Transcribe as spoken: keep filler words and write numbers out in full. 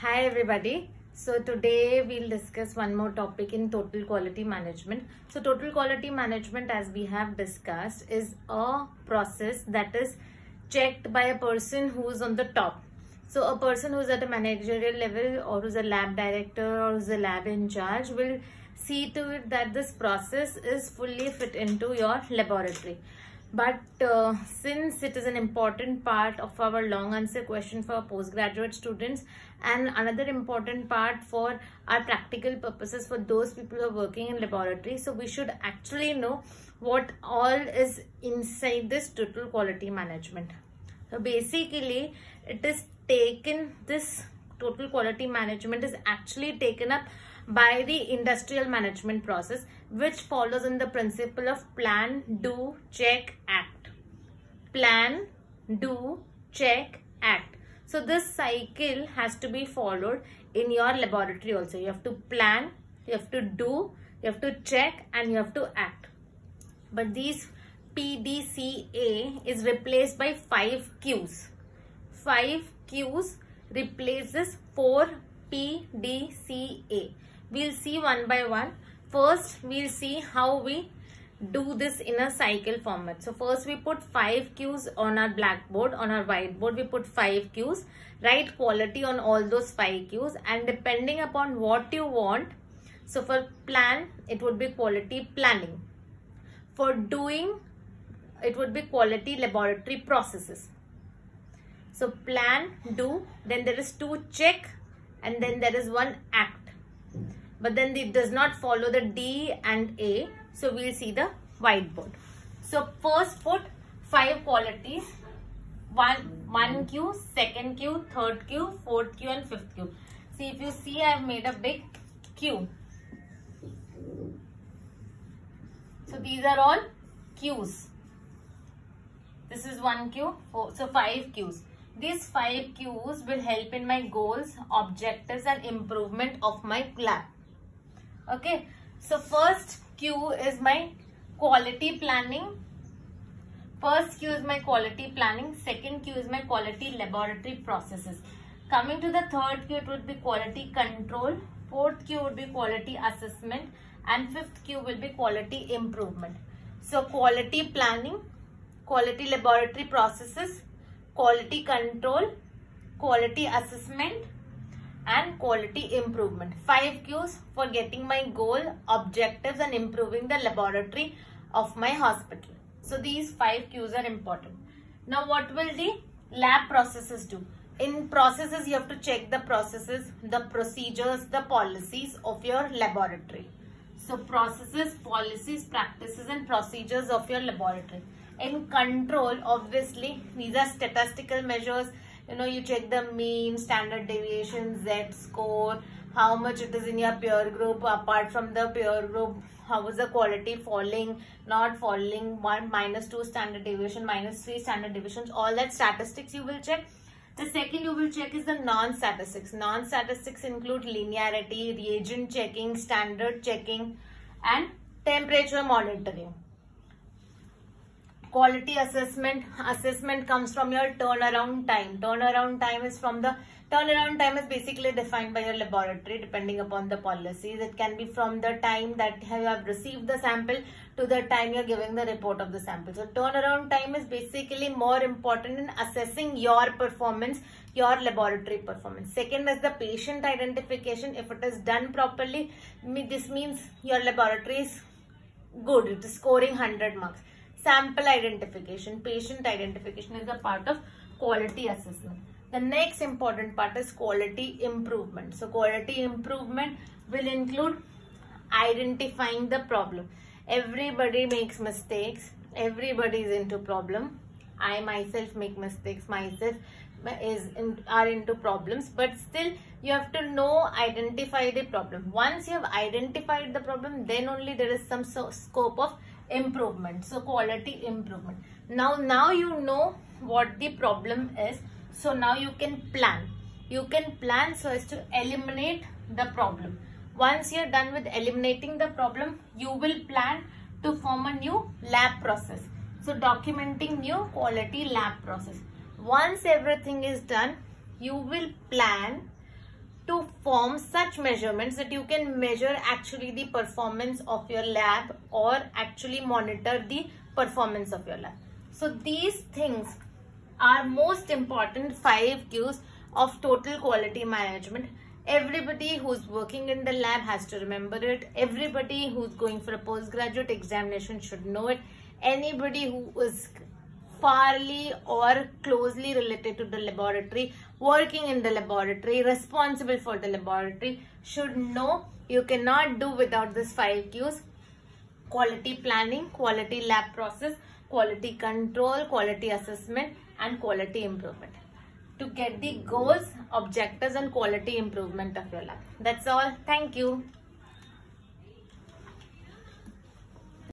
Hi everybody. So today we'll discuss one more topic in total quality management. So total quality management, as we have discussed, is a process that is checked by a person who is on the top. So a person who's at a managerial level or who's a lab director or who's a lab in charge will see to it that this process is fully fit into your laboratory. But uh, since it is an important part of our long answer question for postgraduate students and another important part for our practical purposes for those people who are working in laboratory, so we should actually know what all is inside this total quality management. So basically it is taken, this total quality management is actually taken up by the industrial management process, which follows on the principle of plan, do, check, act. Plan, do, check, act. So this cycle has to be followed in your laboratory also. You have to plan, you have to do, you have to check, and you have to act. But these P D C A is replaced by five Qs. five Qs replaces four P D C A. We'll see one by one. First, we'll see how we do this in a cycle format. So first we put five Qs on our blackboard, on our whiteboard we put five Qs. Write quality on all those five Qs, and depending upon what you want. So for plan, it would be quality planning. For doing, it would be quality laboratory processes. So plan, do, then there is two, check, and then there is one, act. But then it does not follow the D and A. So we'll see the whiteboard. So first put five qualities. One, one Q, second Q, third Q, fourth Q, and fifth Q. See, if you see, I have made a big Q. So these are all Qs. This is one Q, four, so five Qs. These five Qs will help in my goals, objectives, and improvement of my lab. Okay, so first Q is my quality planning. First Q is my quality planning. Second Q is my quality laboratory processes. Coming to the third Q, it would be quality control. Fourth Q would be quality assessment. And fifth Q will be quality improvement. So quality planning, quality laboratory processes, quality control, quality assessment, and quality improvement. Five Qs for getting my goal, objectives, and improving the laboratory of my hospital. So these five Qs are important. Now what will the lab processes do? In processes, you have to check the processes, the procedures, the policies of your laboratory. So processes, policies, practices, and procedures of your laboratory. In control, obviously, these are statistical measures. You know, you check the mean, standard deviation, Z score, how much it is in your peer group. Apart from the peer group, how is the quality falling, not falling, one, minus two standard deviation, minus three standard deviations. All that statistics you will check. The second you will check is the non-statistics. Non-statistics include linearity, reagent checking, standard checking, and temperature monitoring. Quality assessment. Assessment comes from your turnaround time. Turnaround time is from the turnaround time is basically defined by your laboratory depending upon the policies. It can be from the time that you have received the sample to the time you are giving the report of the sample. So turnaround time is basically more important in assessing your performance, your laboratory performance. Second is the patient identification. If it is done properly, this means your laboratory is good. It is scoring one hundred marks. Sample identification, patient identification is a part of quality assessment. The next important part is quality improvement. So quality improvement will include identifying the problem. Everybody makes mistakes. Everybody is into problem. I myself make mistakes. Myself is in, are into problems. But still you have to know, identify the problem. Once you have identified the problem, then only there is some so, scope of improvement. So quality improvement. Now, now you know what the problem is. So now you can plan. You can plan so as to eliminate the problem. Once you're done with eliminating the problem, you will plan to form a new lab process. So documenting new quality lab process. Once everything is done, you will plan form such measurements that you can measure actually the performance of your lab or actually monitor the performance of your lab. So these things are most important five Qs of total quality management. Everybody who's working in the lab has to remember it. Everybody who's going for a postgraduate examination should know it. Anybody who is farly or closely related to the laboratory, working in the laboratory, responsible for the laboratory should know. You cannot do without this five Qs: quality planning, quality lab process, quality control, quality assessment, and quality improvement to get the goals, objectives, and quality improvement of your lab. That's all. Thank you.